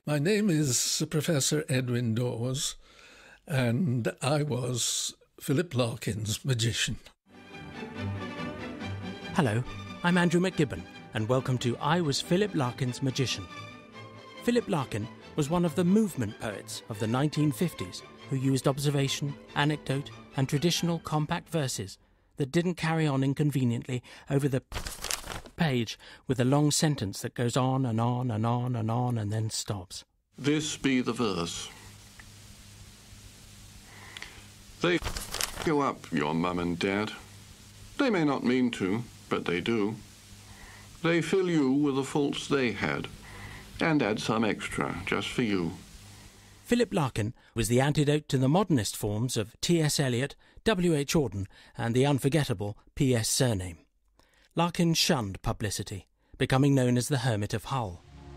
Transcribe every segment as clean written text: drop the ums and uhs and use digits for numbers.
My name is Professor Edwin Dawes, and I was Philip Larkin's magician. Hello, I'm Andrew McGibbon, and welcome to I Was Philip Larkin's Magician. Philip Larkin was one of the movement poets of the 1950s who used observation, anecdote, and traditional compact verses that didn't carry on inconveniently over the page with a long sentence that goes on and on and on and on and then stops. This be the verse. They you up, your mum and dad. They may not mean to, but they do. They fill you with the faults they had, and add some extra just for you. Philip Larkin was the antidote to the modernist forms of T.S. Eliot, W.H. Auden, and the unforgettable P.S. Surname. Larkin shunned publicity, becoming known as the Hermit of Hull.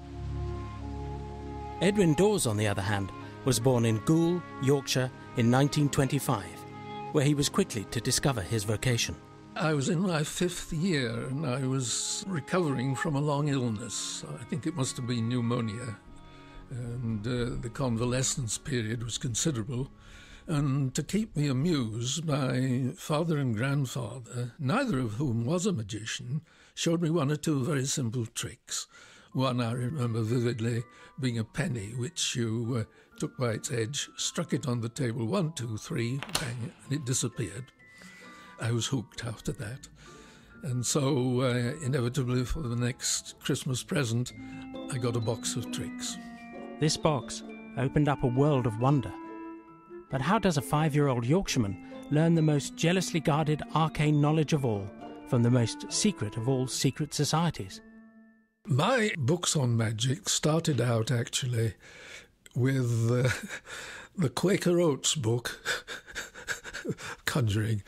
Edwin Dawes, on the other hand, was born in Goole, Yorkshire, in 1925, where he was quickly to discover his vocation. I was in my 5th year and I was recovering from a long illness. I think it must have been pneumonia, and the convalescence period was considerable. And to keep me amused, my father and grandfather, neither of whom was a magician, showed me one or two very simple tricks. One I remember vividly being a penny, which you took by its edge, struck it on the table, 1, 2, 3, bang, and it disappeared. I was hooked after that. And so, inevitably, for the next Christmas present, I got a box of tricks. This box opened up a world of wonder. But how does a 5-year-old Yorkshireman learn the most jealously guarded arcane knowledge of all from the most secret of all secret societies? My books on magic started out, actually, with the Quaker Oats book, Conjuring,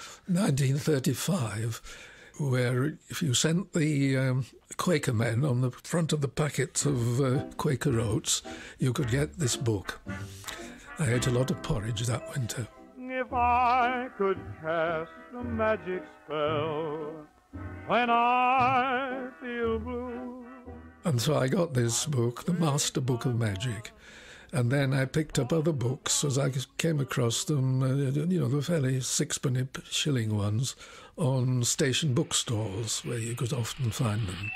1935, where if you sent the Quaker men on the front of the packets of Quaker Oats, you could get this book. I ate a lot of porridge that winter. If I could cast a magic spell when I feel blue. And so I got this book, the Master Book of Magic, and then I picked up other books as I came across them, the fairly sixpenny shilling ones, on station bookstores where you could often find them.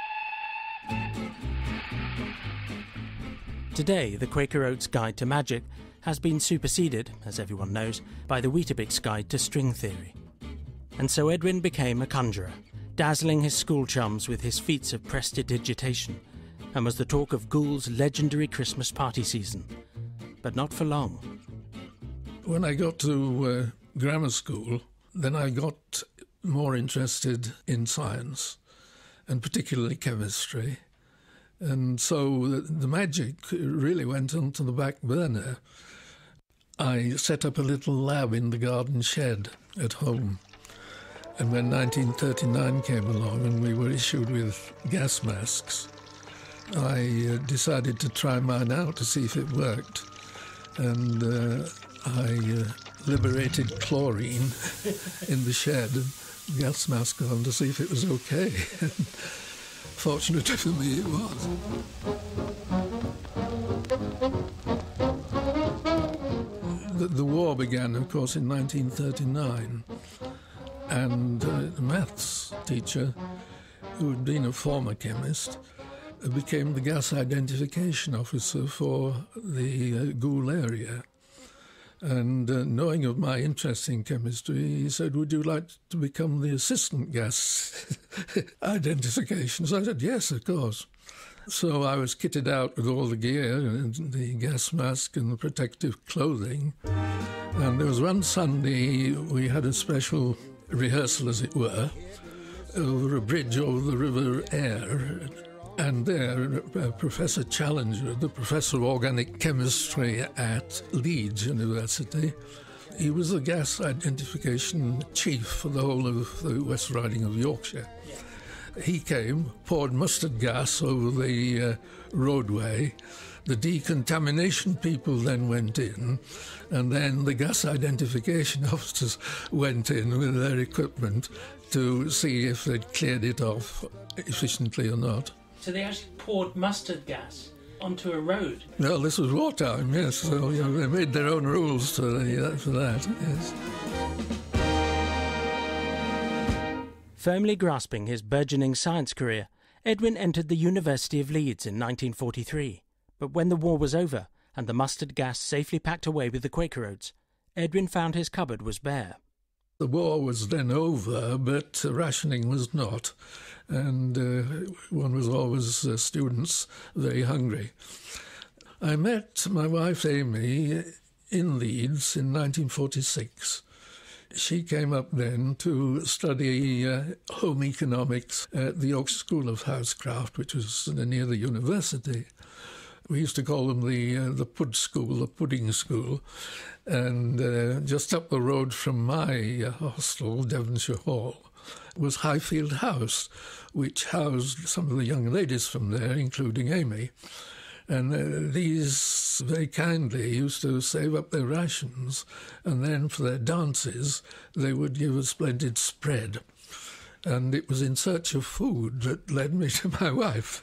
Today, the Quaker Oats Guide to Magic has been superseded, as everyone knows, by the Weetabix Guide to String Theory. And so Edwin became a conjurer, dazzling his school chums with his feats of prestidigitation, and was the talk of Gould's legendary Christmas party season. But not for long. When I got to grammar school, then I got more interested in science, and particularly chemistry. And so the magic really went onto the back burner. I set up a little lab in the garden shed at home. And when 1939 came along and we were issued with gas masks, I decided to try mine out to see if it worked. And I liberated chlorine in the shed and gas mask on to see if it was okay. Fortunately for me, it was. The war began, of course, in 1939, and the maths teacher, who had been a former chemist, became the gas identification officer for the Goole area. And knowing of my interest in chemistry, he said, "Would you like to become the assistant gas identification?" So I said, "Yes, of course." So I was kitted out with all the gear, and the gas mask and the protective clothing. And there was one Sunday we had a special rehearsal, as it were, over a bridge over the River Aire. And there, Professor Challenger, the Professor of Organic Chemistry at Leeds University, he was the gas identification chief for the whole of the West Riding of Yorkshire. He came, poured mustard gas over the roadway. The decontamination people then went in, and then the gas identification officers went in with their equipment to see if they'd cleared it off efficiently or not. So they actually poured mustard gas onto a road. Well, this was wartime, yes, so they made their own rules for that, yes. Firmly grasping his burgeoning science career, Edwin entered the University of Leeds in 1943. But when the war was over and the mustard gas safely packed away with the Quaker Oats, Edwin found his cupboard was bare. The war was then over, but rationing was not, and one was always, students, very hungry. I met my wife Amy in Leeds in 1946. She came up then to study home economics at the Yorkshire School of Housecraft, which was near the university. We used to call them the Pud School, the Pudding School. And just up the road from my hostel, Devonshire Hall, was Highfield House, which housed some of the young ladies from there, including Amy. And these very kindly used to save up their rations, and then for their dances they would give a splendid spread. And it was in search of food that led me to my wife.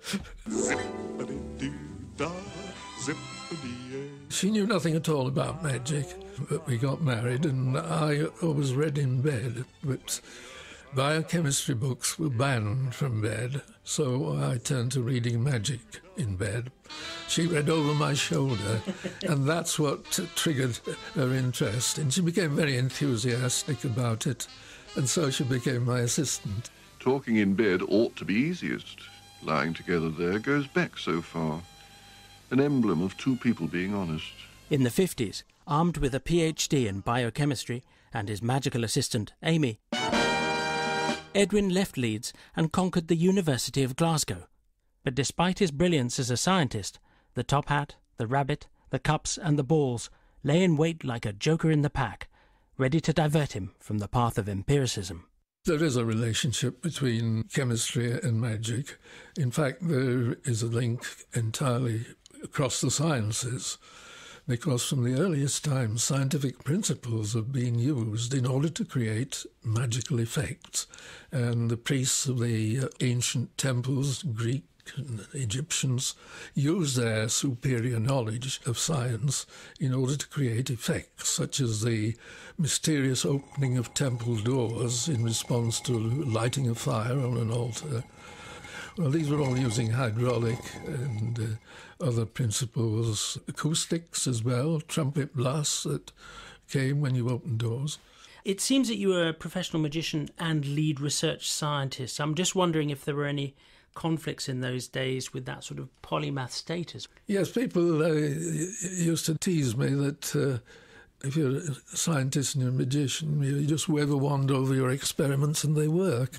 She knew nothing at all about magic, but we got married, and I always read in bed, but biochemistry books were banned from bed, so I turned to reading magic in bed. She read over my shoulder, and that's what triggered her interest, and she became very enthusiastic about it, and so she became my assistant. Talking in bed ought to be easiest. Lying together there goes back so far. An emblem of two people being honest. In the 50s, armed with a PhD in biochemistry and his magical assistant, Amy, Edwin left Leeds and conquered the University of Glasgow. But despite his brilliance as a scientist, the top hat, the rabbit, the cups and the balls lay in wait like a joker in the pack, ready to divert him from the path of empiricism. There is a relationship between chemistry and magic. In fact, there is a link entirely across the sciences, because from the earliest times, scientific principles have been used in order to create magical effects. And the priests of the ancient temples, Greek and Egyptians, used their superior knowledge of science in order to create effects, such as the mysterious opening of temple doors in response to lighting a fire on an altar. Well, these were all using hydraulic and other principles, acoustics as well, trumpet blasts that came when you opened doors. It seems that you were a professional magician and lead research scientist. I'm just wondering if there were any conflicts in those days with that sort of polymath status. Yes, people used to tease me that if you're a scientist and you're a magician, you just wave a wand over your experiments and they work.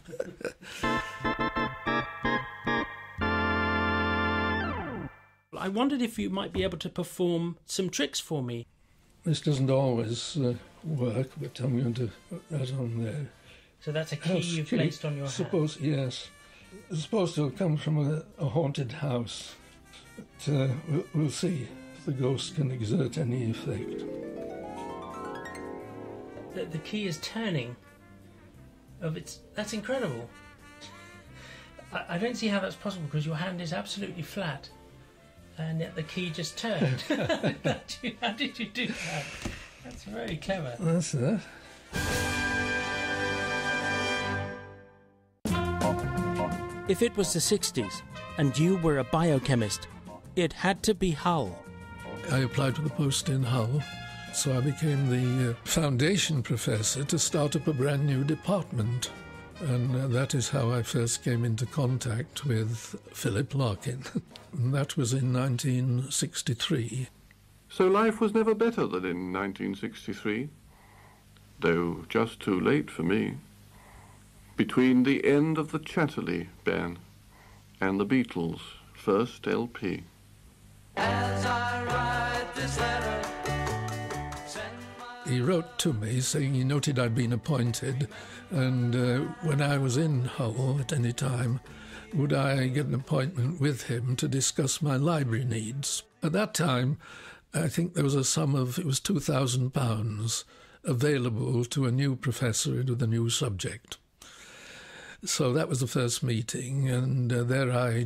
I wondered if you might be able to perform some tricks for me. This doesn't always work, but I'm going to put that on there. So that's a key you've placed on your hand? Yes. It's supposed to have come from a haunted house. But we'll see if the ghost can exert any effect. The key is turning. That's incredible. I don't see how that's possible because your hand is absolutely flat. And yet the key just turned. How did you do that? That's very clever. That's it. If it was the 60s and you were a biochemist, it had to be Hull. I applied for the post in Hull, so I became the foundation professor to start up a brand new department. And that is how I first came into contact with Philip Larkin. And that was in 1963. So life was never better than in 1963, though just too late for me. Between the end of the Chatterley ban and the Beatles' first LP. As I write this letter, he wrote to me saying he noted I'd been appointed, and when I was in Hull at any time, would I get an appointment with him to discuss my library needs. At that time, I think there was a sum of, it was £2,000 available to a new professor with a new subject. So that was the first meeting, and there I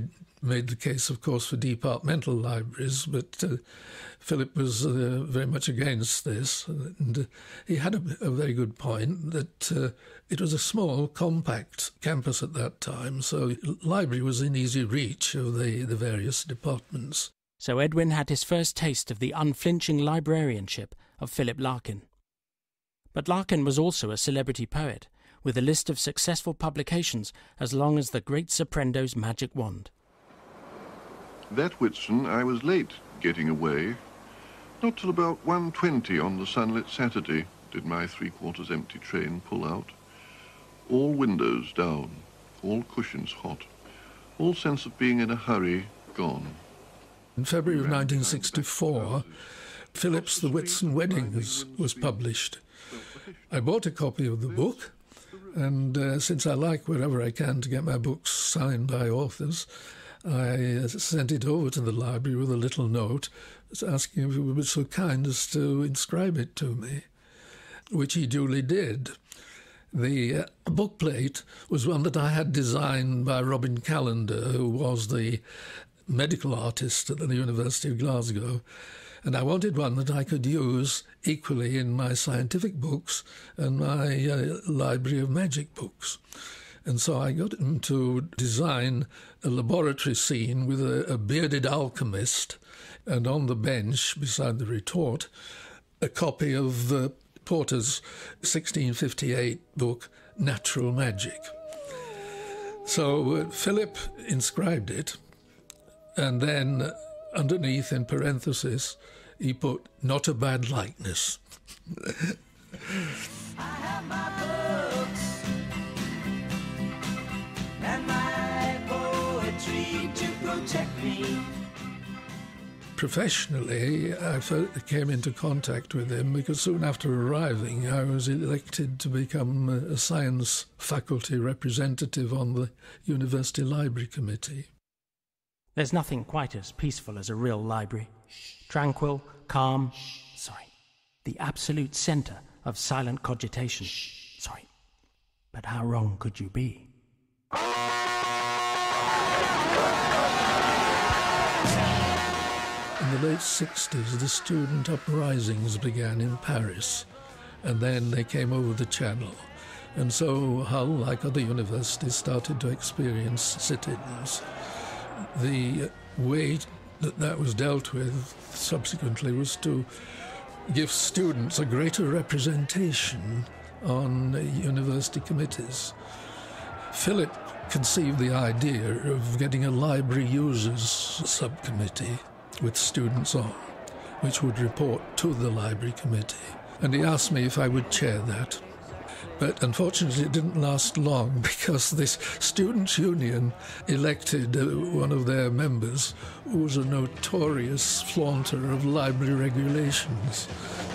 made the case, of course, for departmental libraries, but Philip was very much against this. And he had a very good point that it was a small, compact campus at that time, so library was in easy reach of the various departments. So Edwin had his first taste of the unflinching librarianship of Philip Larkin. But Larkin was also a celebrity poet, with a list of successful publications as long as the great Sorprendo's magic wand. That Whitsun, I was late getting away. Not till about 1:20 on the sunlit Saturday did my three-quarters empty train pull out. All windows down, all cushions hot, all sense of being in a hurry gone. In February of 1964, Philip's The Whitsun Wedding was published. I bought a copy of the book, and since I like wherever I can to get my books signed by authors, I sent it over to the library with a little note asking if he would be so kind as to inscribe it to me, which he duly did. The bookplate was one that I had designed by Robin Callender, who was the medical artist at the University of Glasgow, and I wanted one that I could use equally in my scientific books and my library of magic books. And so I got him to design a laboratory scene with a bearded alchemist, and on the bench beside the retort, a copy of Porter's 1658 book, Natural Magic. So Philip inscribed it, and then underneath, in parenthesis, he put, "Not a bad likeness." I have my books and my poetry to protect me. Professionally, I came into contact with him because soon after arriving, I was elected to become a science faculty representative on the University Library Committee. There's nothing quite as peaceful as a real library. Tranquil, calm, the absolute centre of silent cogitation. But how wrong could you be? In the late 60s, the student uprisings began in Paris, and then they came over the Channel. And so Hull, like other universities, started to experience sit-ins. The way that was dealt with subsequently was to give students a greater representation on university committees. Philip conceived the idea of getting a library users subcommittee with students on, which would report to the library committee. And he asked me if I would chair that. But unfortunately it didn't last long because this students' union elected one of their members who was a notorious flaunter of library regulations.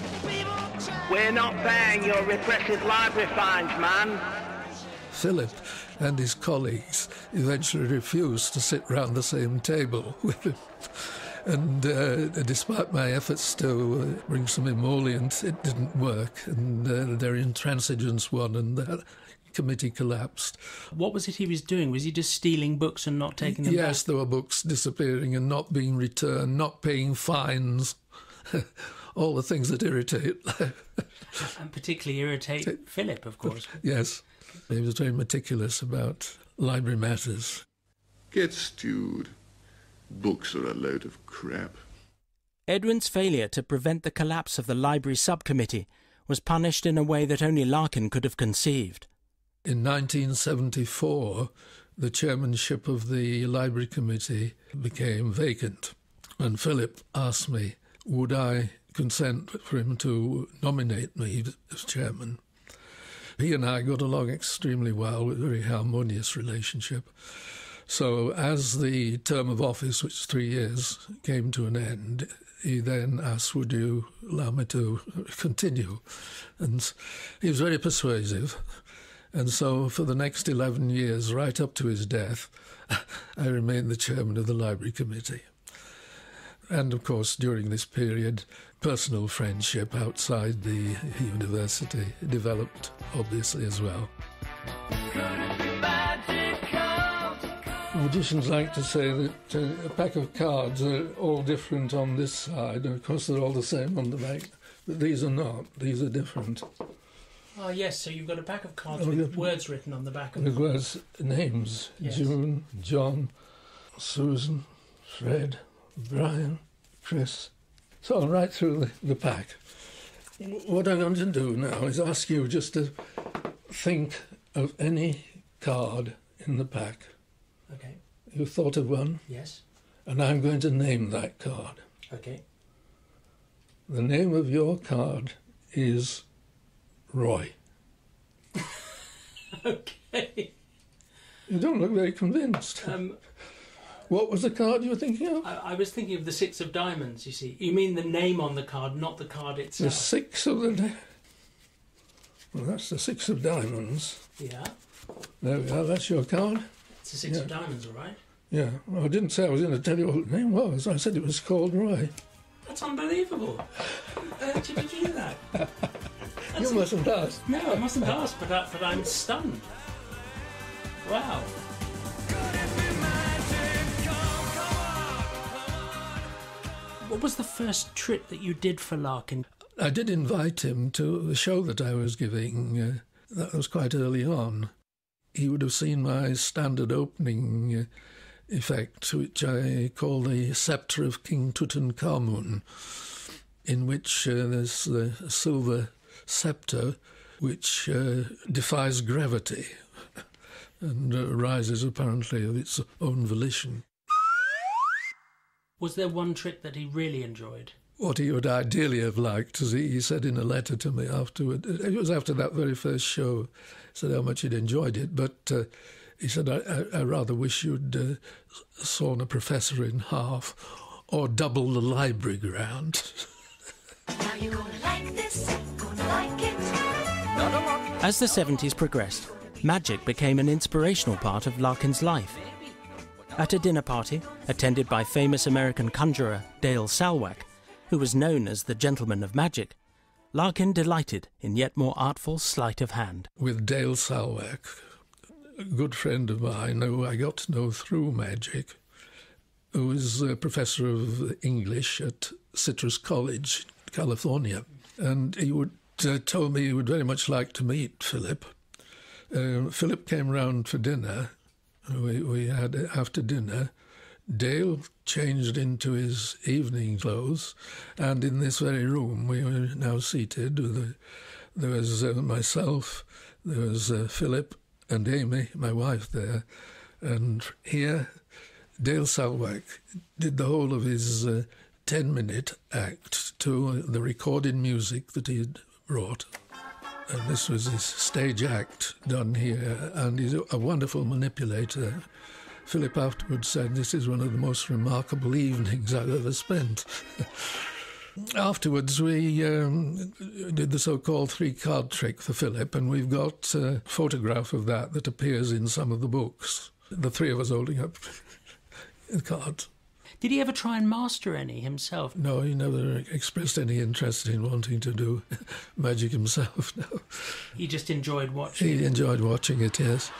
We're not paying your repressive library fines, man. Philip and his colleagues eventually refused to sit round the same table with him. And despite my efforts to bring some emollient, it didn't work, and their intransigence won, and the committee collapsed. What was it he was doing? Was he just stealing books and not taking them back? Yes, there were books disappearing and not being returned, not paying fines, all the things that irritate. And particularly irritate Philip, of course. Yes, he was very meticulous about library matters. Get stewed. Books are a load of crap. Edwin's failure to prevent the collapse of the library subcommittee was punished in a way that only Larkin could have conceived. In 1974, the chairmanship of the library committee became vacant, and Philip asked me, would I consent for him to nominate me as chairman. He and I got along extremely well, with a very harmonious relationship. So as the term of office, which is 3 years, came to an end, he then asked, would you allow me to continue? And he was very persuasive. And so for the next 11 years, right up to his death, I remained the chairman of the library committee. And of course, during this period, personal friendship outside the university developed, obviously, as well. magicians like to say that a pack of cards are all different on this side, and of course they're all the same on the back. But these are not. These are different. Oh, yes, so you've got a pack of cards with words written on the back of them. With words, names. Yes. June, John, Susan, Fred, Brian, Chris. So right through the pack. What I'm going to do now is ask you just to think of any card in the pack. Okay. You thought of one? Yes. And I'm going to name that card. Okay. The name of your card is Roy. Okay. You don't look very convinced. What was the card you were thinking of? I was thinking of the 6 of diamonds, you see. You mean the name on the card, not the card itself. The 6 of the... Well, that's the 6 of diamonds. Yeah. There we are, that's your card. It's the 6 of diamonds, all right? Yeah. Well, I didn't say I was going to tell you what the name was. I said it was called Roy. That's unbelievable. How did you do that? You mustn't ask. No, I mustn't ask, but I'm stunned. Wow. What was the first trick that you did for Larkin? I did invite him to the show that I was giving. That was quite early on. He would have seen my standard opening effect, which I call the Sceptre of King Tutankhamun, in which there's the silver sceptre which defies gravity and rises apparently of its own volition. Was there one trick that he really enjoyed? What he would ideally have liked, as he said in a letter to me afterward, it was after that very first show, said how much he'd enjoyed it, but he said, I rather wish you'd sawn a professor in half or double the library ground. Now you're gonna like this, gonna like it. As the 70s progressed, magic became an inspirational part of Larkin's life. At a dinner party, attended by famous American conjurer Dale Salwack, who was known as the Gentleman of Magic, Larkin delighted in yet more artful sleight of hand. With Dale Salwack, a good friend of mine who I got to know through magic, who was a professor of English at Citrus College, California. And he told me he would very much like to meet Philip. Philip came round for dinner. We had, after dinner, Dale changed into his evening clothes, and in this very room we were now seated. There was myself, there was Philip and Amy, my wife, there, and here Dale Salwack did the whole of his 10-minute act to the recorded music that he had brought. And this was his stage act done here, and he's a wonderful manipulator. Philip afterwards said, this is one of the most remarkable evenings I've ever spent. Afterwards, we did the so-called 3-card trick for Philip, and we've got a photograph of that appears in some of the books. The three of us holding up the cards. Did he ever try and master any himself? No, he never expressed any interest in wanting to do magic himself, no. He just enjoyed watching it? He enjoyed watching it, yes.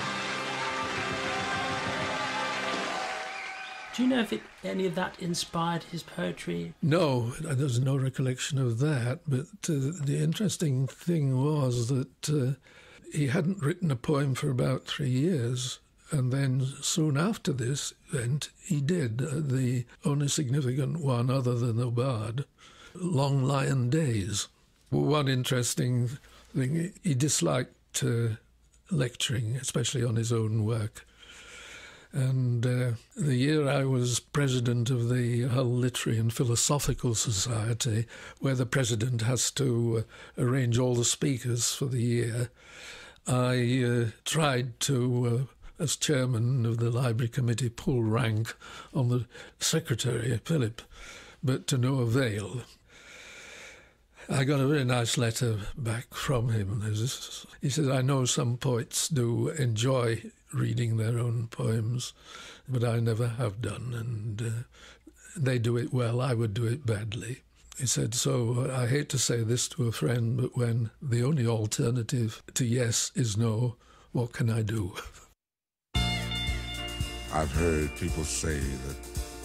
Do you know if any of that inspired his poetry? No, there's no recollection of that, but the interesting thing was that he hadn't written a poem for about 3 years. And then soon after this event, he did the only significant one other than the Bard, Long Lion Days. One interesting thing, he disliked lecturing, especially on his own work. And the year I was president of the Hull Literary and Philosophical Society, where the president has to arrange all the speakers for the year, I tried to... as chairman of the library committee, pull rank on the secretary, Philip, but to no avail. I got a very nice letter back from him. He said, I know some poets do enjoy reading their own poems, but I never have done, and they do it well, I would do it badly. He said, so I hate to say this to a friend, but when the only alternative to yes is no, what can I do? I've heard people say that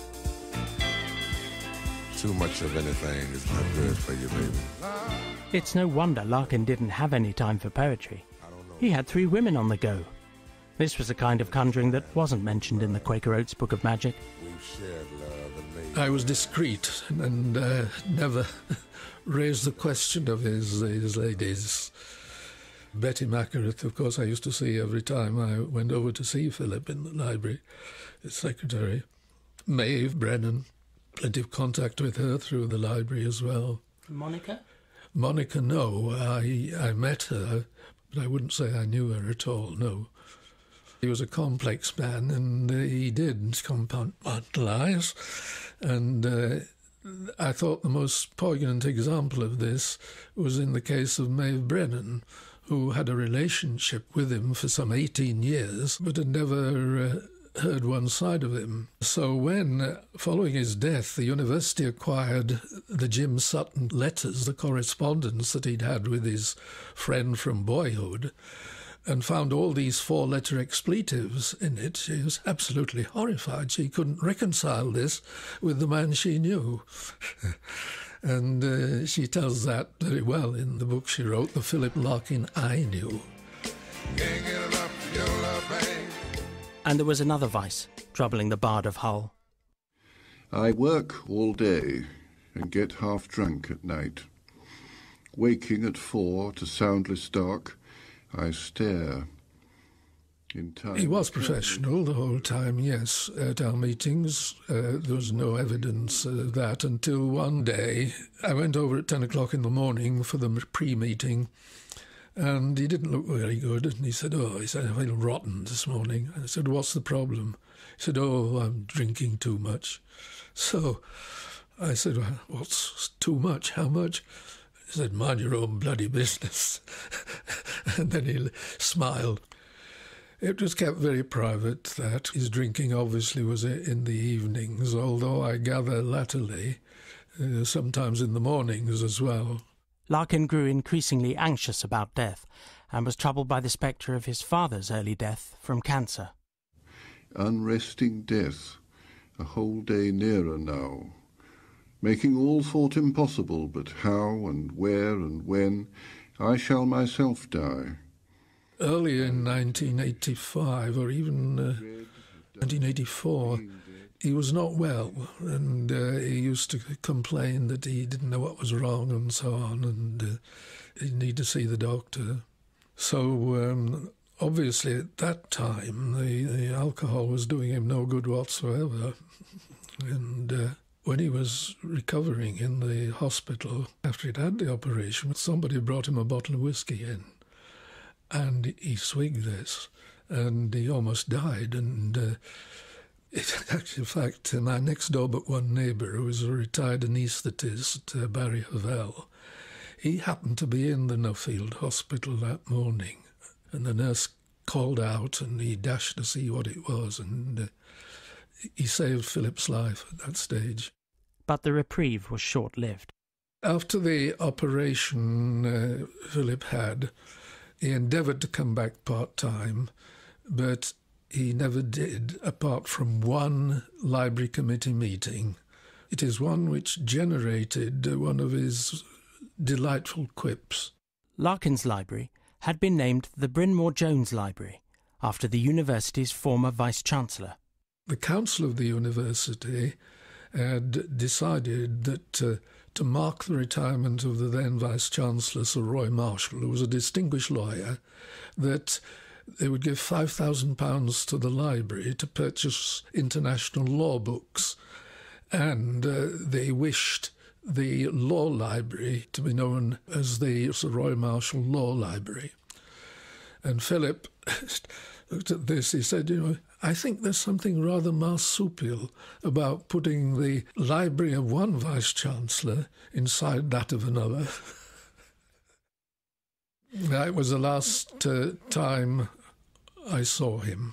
too much of anything is not good for you, baby. It's no wonder Larkin didn't have any time for poetry. He had 3 women on the go. This was a kind of conjuring that wasn't mentioned in the Quaker Oats Book of Magic. We've shared love and made... I was discreet and never raised the question of his ladies. Betty Mackereth, of course, I used to see every time I went over to see Philip in the library, his secretary. Maeve Brennan, plenty of contact with her through the library as well. Monica? Monica, no. I met her, but I wouldn't say I knew her at all, no. He was a complex man, and he did compartmentalise, and I thought the most poignant example of this was in the case of Maeve Brennan, who had a relationship with him for some 18 years, but had never heard one side of him. So when, following his death, the university acquired the Jim Sutton letters, the correspondence that he'd had with his friend from boyhood, and found all these 4-letter expletives in it, she was absolutely horrified. She couldn't reconcile this with the man she knew. And she tells that very well in the book she wrote, The Philip Larkin I Knew. And there was another vice troubling the Bard of Hull. I work all day and get half drunk at night. Waking at 4 to soundless dark, I stare. In time. He was professional the whole time, yes. At our meetings, there was no evidence of that until one day I went over at 10 o'clock in the morning for the pre-meeting, and he didn't look very good. And he said, I feel rotten this morning. And I said, what's the problem? He said, I'm drinking too much. So I said, well, what's too much? How much? He said, mind your own bloody business. And then he smiled. It was kept very private that his drinking obviously was in the evenings, although I gather latterly, sometimes in the mornings as well. Larkin grew increasingly anxious about death and was troubled by the spectre of his father's early death from cancer. Unresting death, a whole day nearer now, making all thought impossible, but how and where and when I shall myself die. Early in 1985, or even 1984, he was not well, and he used to complain that he didn't know what was wrong and so on, and he'd need to see the doctor. So obviously at that time, the alcohol was doing him no good whatsoever. And when he was recovering in the hospital, after he'd had the operation, somebody brought him a bottle of whiskey in. And he swigged this, and he almost died. And in fact, my next door but one neighbour, who was a retired anaesthetist, Barry Havel, he happened to be in the Nuffield Hospital that morning, and the nurse called out, and he dashed to see what it was, and he saved Philip's life at that stage. But the reprieve was short-lived. After the operation Philip had, he endeavoured to come back part-time, but he never did, apart from one library committee meeting. It is one which generated one of his delightful quips. Larkin's library had been named the Bryn Mawr Jones Library, after the university's former vice-chancellor. The council of the university had decided that to mark the retirement of the then Vice-Chancellor, Sir Roy Marshall, who was a distinguished lawyer, that they would give £5,000 to the library to purchase international law books. And they wished the law library to be known as the Sir Roy Marshall Law Library. And Philip looked at this, he said, I think there's something rather marsupial about putting the library of one Vice-Chancellor inside that of another. That was the last time I saw him.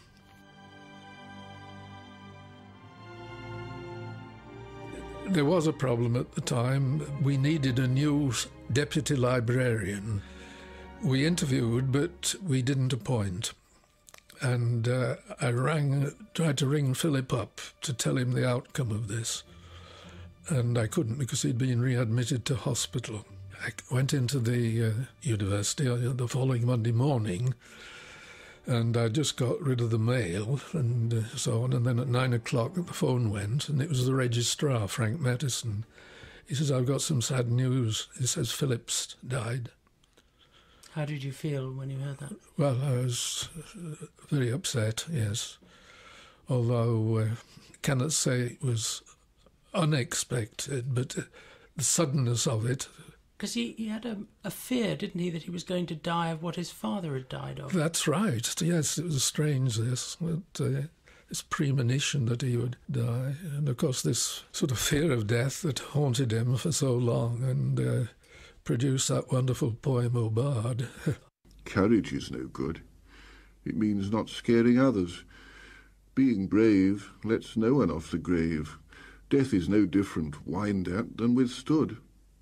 There was a problem at the time. We needed a new deputy librarian. We interviewed, but we didn't appoint. And I tried to ring Philip up to tell him the outcome of this. And I couldn't because he'd been readmitted to hospital. I went into the university the following Monday morning, and I just got rid of the mail and so on. And then at 9 o'clock the phone went, and it was the registrar, Frank Mattison. He says, "I've got some sad news." He says, "Philip's died." How did you feel when you heard that? Well, I was very upset, yes. Although I cannot say it was unexpected, but the suddenness of it. Because he had a fear, didn't he, that he was going to die of what his father had died of? That's right, yes, it was strange, this premonition that he would die. And of course this sort of fear of death that haunted him for so long and produced that wonderful poem, O Bard. Courage is no good. It means not scaring others. Being brave lets no one off the grave. Death is no different whined at than withstood.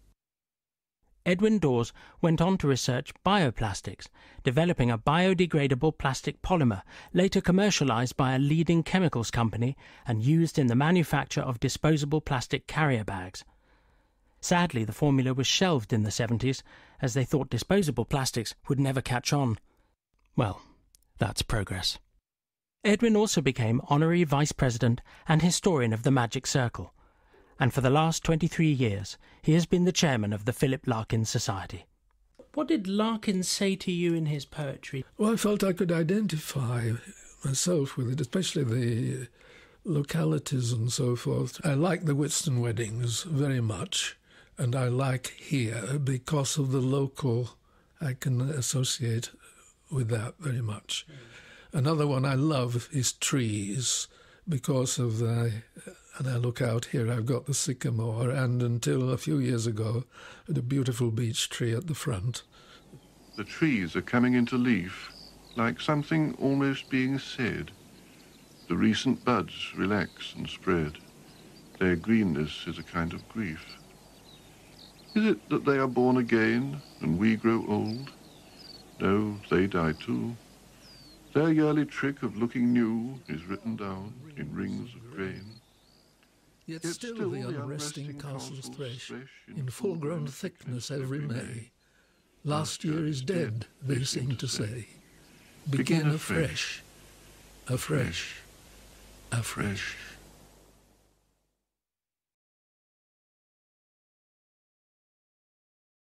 Edwin Dawes went on to research bioplastics, developing a biodegradable plastic polymer, later commercialised by a leading chemicals company and used in the manufacture of disposable plastic carrier bags. Sadly, the formula was shelved in the 70s, as they thought disposable plastics would never catch on. Well, that's progress. Edwin also became honorary vice president and historian of the Magic Circle, and for the last 23 years he has been the chairman of the Philip Larkin Society. What did Larkin say to you in his poetry? Well, I felt I could identify myself with it, especially the localities and so forth. I like the Whiston weddings very much, and I like here because of the local. I can associate with that very much. Another one I love is trees, because of and I look out here, I've got the sycamore, and until a few years ago, the beautiful beech tree at the front. The trees are coming into leaf, like something almost being said. The recent buds relax and spread. Their greenness is a kind of grief. Is it that they are born again and we grow old? No, they die too. Their yearly trick of looking new is written down in rings of grain. Yet still the unresting castles thresh in full-grown thickness every May. Last year is dead, they seem to say. Begin afresh, afresh, afresh.